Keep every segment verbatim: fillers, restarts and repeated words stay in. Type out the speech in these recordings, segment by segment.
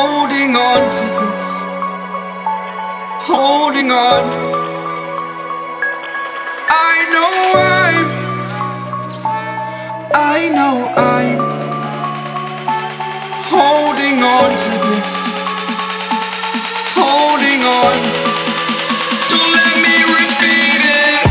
holding on to this, holding on. I know I'm, I know I'm holding on to this, holding on. Don't let me repeat it.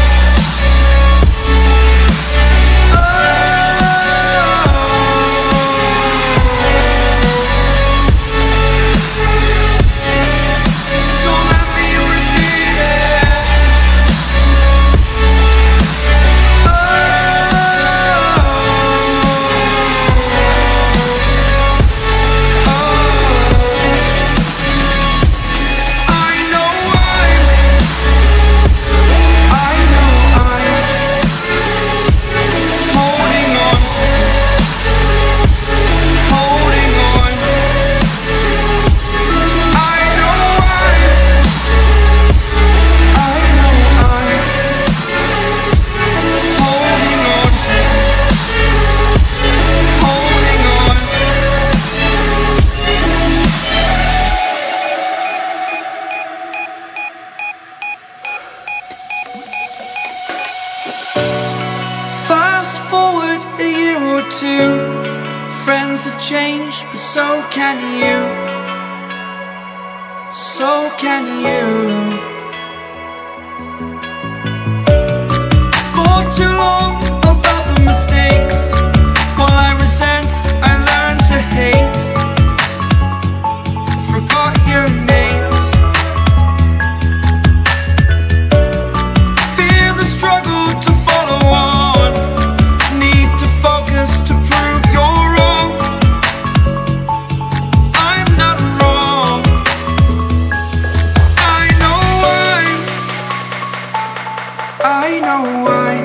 Two friends have changed, but so can you, so can you. For too long about the mistakes, while I resent, I learned to hate. Forgot your names. Fear the struggle to follow on. Need to focus to prove you're wrong. I'm not wrong. I know I'm, I know I'm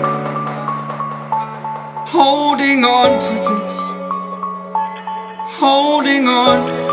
holding on to this, holding on.